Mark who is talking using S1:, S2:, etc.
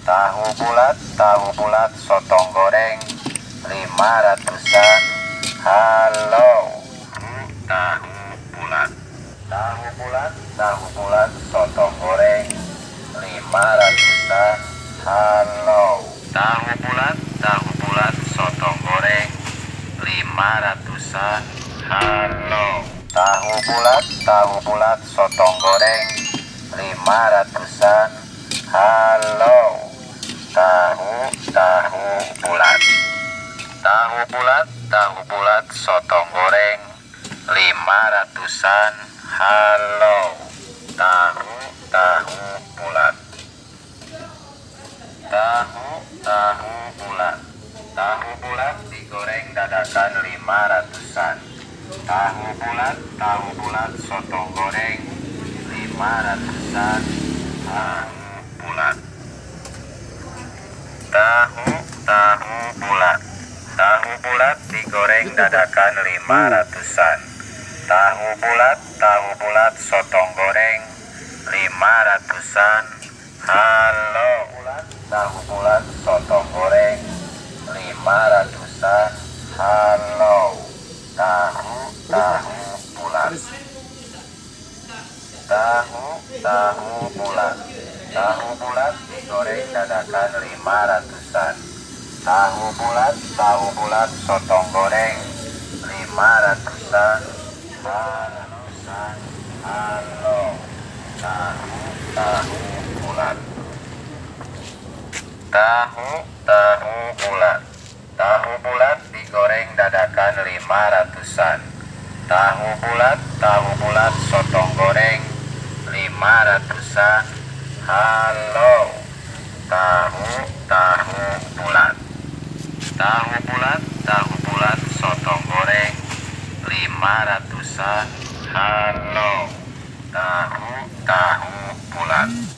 S1: tahu bulat, sotong goreng 500-an. Halo, tahu bulat, sotong goreng 500-an. Halo, tahu bulat, sotong goreng 500-an. Halo, tahu bulat, sotong goreng 500-an. Halo, tahu bulat, sotong goreng 500-an. Halo, tahu bulat, tahu bulat digoreng dadakan 500-an. Tahu bulat, sotong goreng 500-an. Tahu bulat digoreng dadakan 500-an. Tahu bulat, sotong goreng 500-an. Halo, tahu bulat, sotong goreng 500-an. Halo, tahu bulat, tahu bulat digoreng dadakan 500-an. Tahu bulat, sotong goreng 500-an. Halo, tahu bulat, tahu bulat digoreng dadakan 500-an. Tahu bulat, sotong goreng 500-an. Halo, tahu bulat, sotong goreng 500-an. Halo, tahu bulat.